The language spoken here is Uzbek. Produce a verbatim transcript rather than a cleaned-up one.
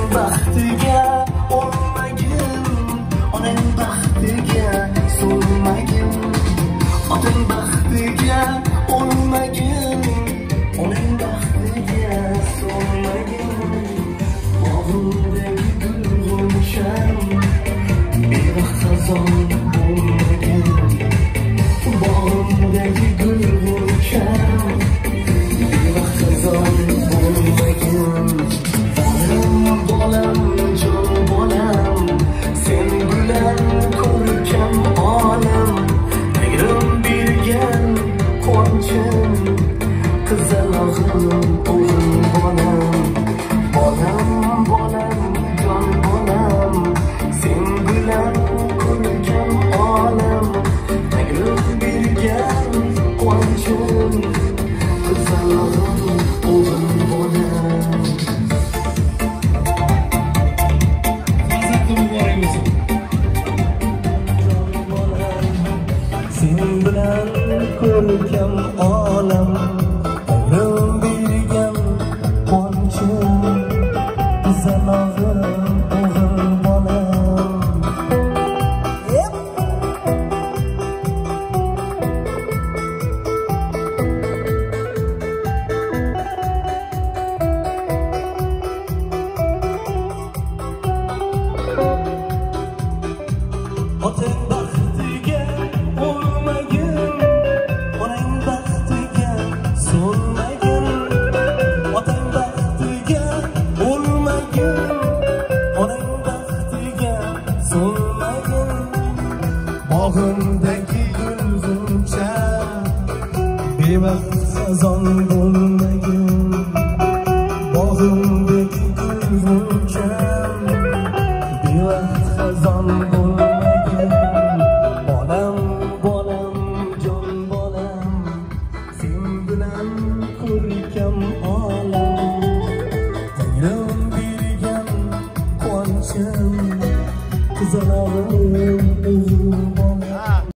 baxtiga olmagin, onang baxtiga so'lmagin. Otang baxtiga olmagin, onang baxtiga so'lmagin. Bog'imdagi gulg'uncham bevaqt xazon bo'lmagin. Bog'imdagi gulg'uncham bevaqt xazon bo'lmagin. Bolam, jon bolam, sen bilan ko'rkam olam. Tangrim bergan quvonchim, qizalog'im, o'g'il bolam. Bolam, bolam, jon bolam, sen bilan ko'rkam olam. Tangrim bergan quvonchim, qizalog'im, o'g'il bolam. Sen bilan ko'rkam olam, tangrim bergan quvonchim, qizalog'im, o'g'il bolam. Otang baxtiga olmagin, onang baxtiga so'lmagin. Otang baxtiga olmagin, onang baxtiga so'lmagin. Bog'imdagi gulg'uncha bevaqt xazon bo'lmagin. Bog'imdagi gulg'uncha bevaqt xazon bo'lmagin. Bolam, bolam, jon bolam, sen bilan ko'rkam olam. Tangrim bergan quvonchim, qizalog'im, o'g'il bolam.